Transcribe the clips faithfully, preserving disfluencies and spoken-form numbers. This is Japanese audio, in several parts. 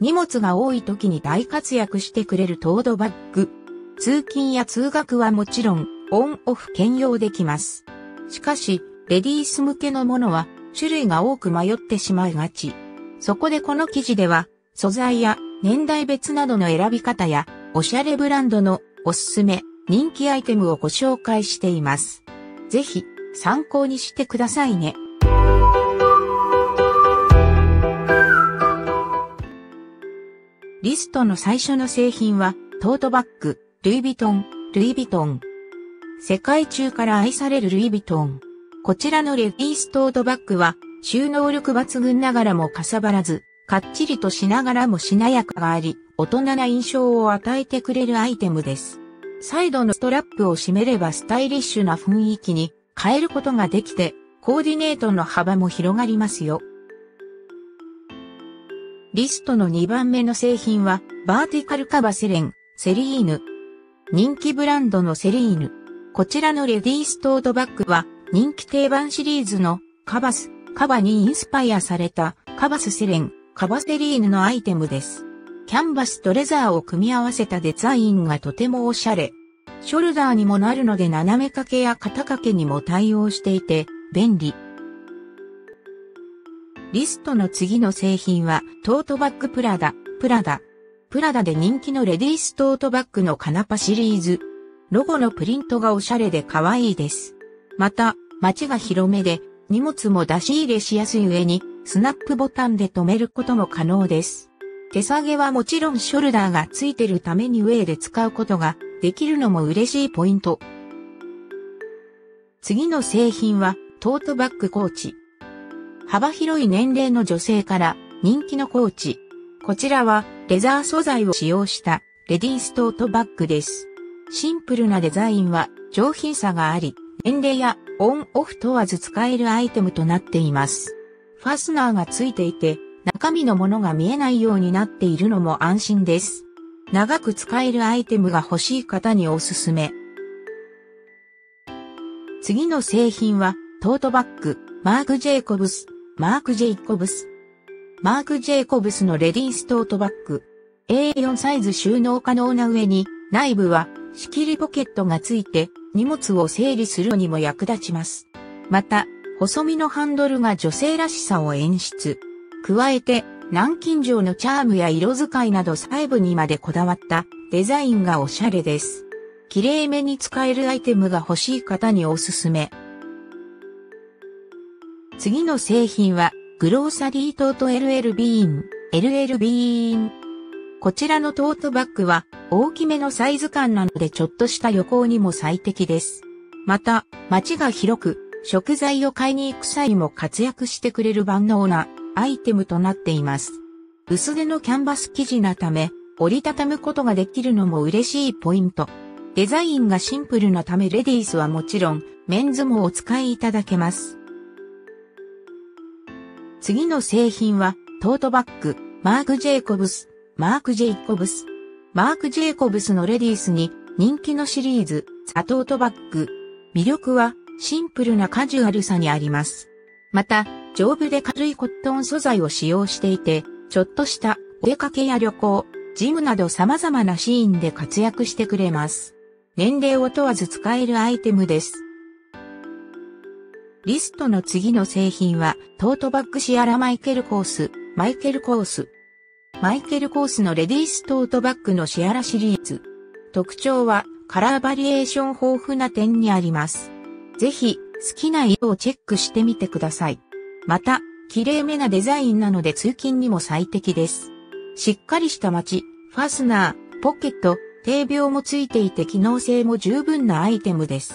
荷物が多い時に大活躍してくれるトートバッグ。通勤や通学はもちろん、オンオフ兼用できます。しかし、レディース向けのものは、種類が多く迷ってしまいがち。そこでこの記事では、素材や年代別などの選び方や、おしゃれブランドのおすすめ、人気アイテムをご紹介しています。ぜひ、参考にしてくださいね。リストの最初の製品は、トートバッグ、ルイ・ヴィトン、ルイ・ヴィトン。世界中から愛されるルイ・ヴィトン。こちらのレディーストートバッグは、収納力抜群ながらもかさばらず、かっちりとしながらもしなやかがあり、大人な印象を与えてくれるアイテムです。サイドのストラップを締めればスタイリッシュな雰囲気に変えることができて、コーディネートの幅も広がりますよ。リストのにばんめの製品は、バーティカルカバセレン、セリーヌ。人気ブランドのセリーヌ。こちらのレディーストートバッグは、人気定番シリーズのカバス、カバにインスパイアされたカバスセレン、カバセリーヌのアイテムです。キャンバスとレザーを組み合わせたデザインがとてもおしゃれ。ショルダーにもなるので斜め掛けや肩掛けにも対応していて便利。リストの次の製品はトートバッグプラダ、プラダ。プラダで人気のレディーストートバッグのカナパシリーズ。ロゴのプリントがおしゃれで可愛いです。また、街が広めで荷物も出し入れしやすい上にスナップボタンで留めることも可能です。手提げはもちろんショルダーがついてるために上で使うことができるのも嬉しいポイント。次の製品はトートバッグコーチ。幅広い年齢の女性から人気のコーチ。こちらはレザー素材を使用したレディーストートバッグです。シンプルなデザインは上品さがあり、年齢やオンオフ問わず使えるアイテムとなっています。ファスナーがついていて、中身のものが見えないようになっているのも安心です。長く使えるアイテムが欲しい方におすすめ。次の製品はトートバッグ、マーク・ジェイコブス、マーク・ジェイコブス。マーク・ジェイコブスのレディーストートバッグ。エーよん サイズ収納可能な上に、内部は仕切りポケットがついて、荷物を整理するのにも役立ちます。また、細身のハンドルが女性らしさを演出。加えて、南京錠のチャームや色使いなど細部にまでこだわったデザインがおしゃれです。綺麗めに使えるアイテムが欲しい方におすすめ。次の製品は、グローサリートート エルエル ビーン、エルエル ビーン。こちらのトートバッグは大きめのサイズ感なのでちょっとした旅行にも最適です。また、街が広く、食材を買いに行く際も活躍してくれる万能なアイテムとなっています。薄手のキャンバス生地なため、折りたたむことができるのも嬉しいポイント。デザインがシンプルなためレディースはもちろん、メンズもお使いいただけます。次の製品は、トートバッグ、マーク・ジェイコブス、マーク・ジェイコブス。マーク・ジェイコブスのレディースに人気のシリーズ、ザ・トートバッグ。魅力はシンプルなカジュアルさにあります。また、丈夫で軽いコットン素材を使用していて、ちょっとしたお出かけや旅行、ジムなど様々なシーンで活躍してくれます。年齢を問わず使えるアイテムです。リストの次の製品は、トートバッグシアラマイケルコース、マイケルコース。マイケルコースのレディーストートバッグのシアラシリーズ。特徴はカラーバリエーション豊富な点にあります。ぜひ好きな色をチェックしてみてください。また、綺麗めなデザインなので通勤にも最適です。しっかりしたマチ、ファスナー、ポケット、定秒もついていて機能性も十分なアイテムです。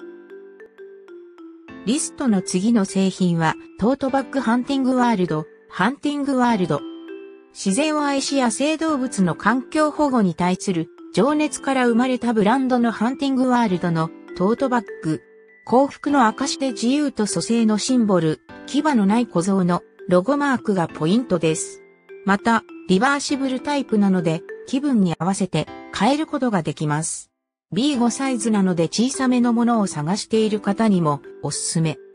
リストの次の製品はトートバッグハンティングワールド、ハンティングワールド。自然を愛し野生動物の環境保護に対する情熱から生まれたブランドのハンティングワールドのトートバッグ。幸福の証で自由と蘇生のシンボル、牙のない小僧のロゴマークがポイントです。また、リバーシブルタイプなので気分に合わせて変えることができます。ビーファイブ サイズなので小さめのものを探している方にもおすすめ。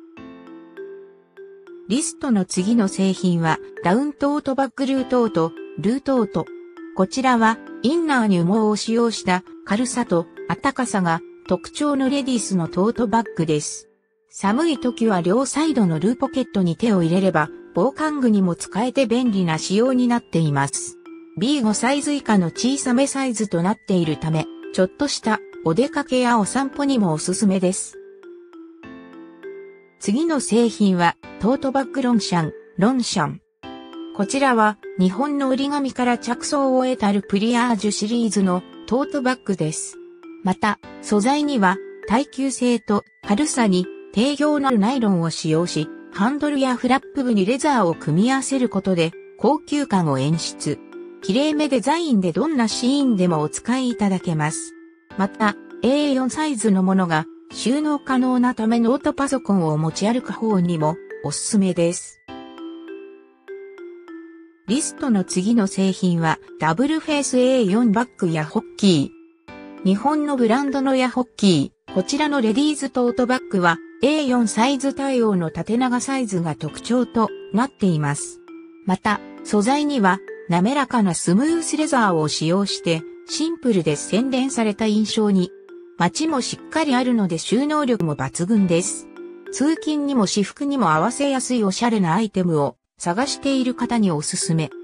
リストの次の製品はダウントートバッグルートート、 ルートート。こちらはインナーに羽毛を使用した軽さと暖かさが特徴のレディースのトートバッグです。寒い時は両サイドのルーポケットに手を入れれば防寒具にも使えて便利な仕様になっています。ビーファイブ サイズ以下の小さめサイズとなっているため、ちょっとしたお出かけやお散歩にもおすすめです。次の製品はトートバッグロンシャン、ロンシャン。こちらは日本の折り紙から着想を得たルプリアージュシリーズのトートバッグです。また、素材には耐久性と軽さに定評のあるナイロンを使用し、ハンドルやフラップ部にレザーを組み合わせることで高級感を演出。綺麗めデザインでどんなシーンでもお使いいただけます。また、エーよん サイズのものが収納可能なためノートパソコンを持ち歩く方にもおすすめです。リストの次の製品はダブルフェイス エーよん バッグやホッキー。日本のブランドのヤホッキー。こちらのレディーストートバッグは エーよん サイズ対応の縦長サイズが特徴となっています。また、素材には滑らかなスムースレザーを使用してシンプルで洗練された印象に。マチもしっかりあるので収納力も抜群です。通勤にも私服にも合わせやすいおしゃれなアイテムを探している方におすすめ。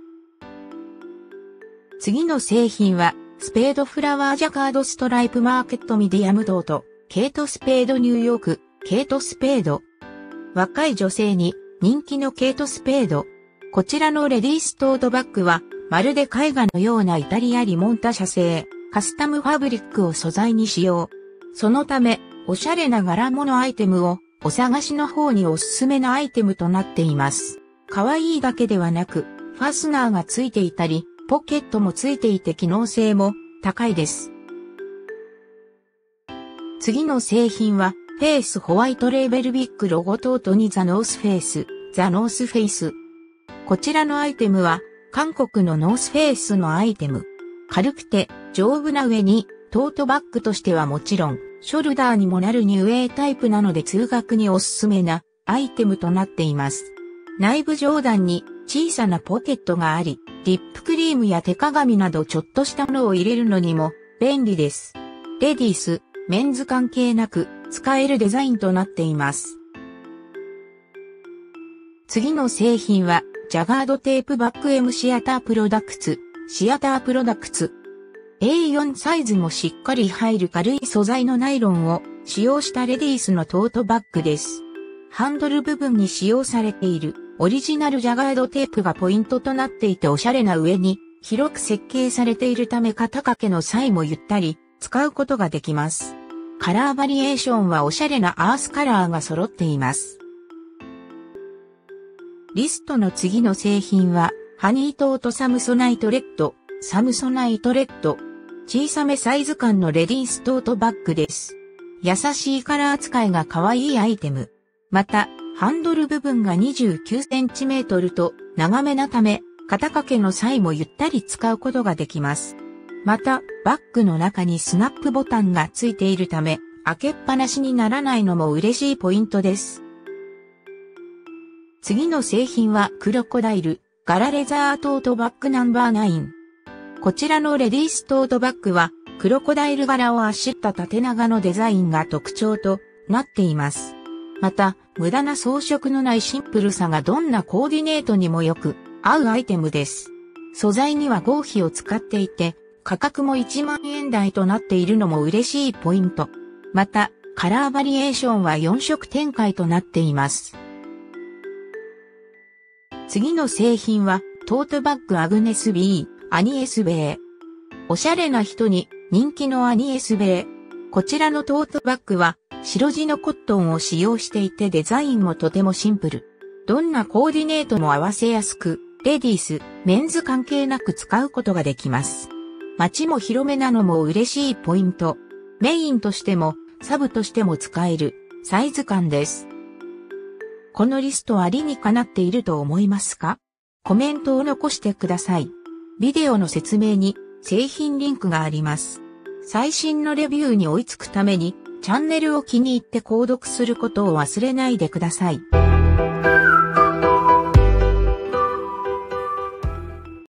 次の製品はスペードフラワージャカードストライプマーケットミディアムトート、ケイトスペードニューヨーク、ケイトスペード。若い女性に人気のケイトスペード。こちらのレディーストートバッグはまるで絵画のようなイタリアリモンタ社製、カスタムファブリックを素材に使用。そのため、おしゃれな柄物アイテムをお探しの方におすすめなアイテムとなっています。可愛いだけではなく、ファスナーがついていたり、ポケットもついていて機能性も高いです。次の製品は、フェイスホワイトレーベルビッグロゴトートにザノースフェイス、ザノースフェイス。こちらのアイテムは、韓国のノースフェイスのアイテム。軽くて丈夫な上に、トートバッグとしてはもちろん、ショルダーにもなるニューエータイプなので通学におすすめなアイテムとなっています。内部上段に小さなポケットがあり、リップクリームや手鏡などちょっとしたものを入れるのにも便利です。レディース、メンズ関係なく使えるデザインとなっています。次の製品は、ジャガードテープバッグ M シアタープロダクツ、シアタープロダクツ。エーよん サイズもしっかり入る軽い素材のナイロンを使用したレディースのトートバッグです。ハンドル部分に使用されているオリジナルジャガードテープがポイントとなっていておしゃれな上に広く設計されているため肩掛けの際もゆったり使うことができます。カラーバリエーションはおしゃれなアースカラーが揃っています。リストの次の製品はハニートートサムソナイトレッド、サムソナイトレッド。小さめサイズ感のレディーストートバッグです。優しいカラー使いが可愛いアイテム。また、ハンドル部分がにじゅうきゅうセンチメートルと長めなため、肩掛けの際もゆったり使うことができます。また、バッグの中にスナップボタンがついているため、開けっぱなしにならないのも嬉しいポイントです。次の製品はクロコダイル、柄レザートートバッグナンバーナイン。こちらのレディーストートバッグは、クロコダイル柄をあしった縦長のデザインが特徴となっています。また、無駄な装飾のないシンプルさがどんなコーディネートにもよく合うアイテムです。素材には合皮を使っていて、価格もいちまんえん台となっているのも嬉しいポイント。また、カラーバリエーションはよん色展開となっています。次の製品は、トートバッグアグネス B、アニエスベイ。おしゃれな人に人気のアニエスベイ。こちらのトートバッグは白地のコットンを使用していてデザインもとてもシンプル。どんなコーディネートも合わせやすく、レディース、メンズ関係なく使うことができます。街も広めなのも嬉しいポイント。メインとしてもサブとしても使えるサイズ感です。このリストは理にかなっていると思いますか？コメントを残してください。ビデオの説明に製品リンクがあります。最新のレビューに追いつくためにチャンネルを気に入って購読することを忘れないでください。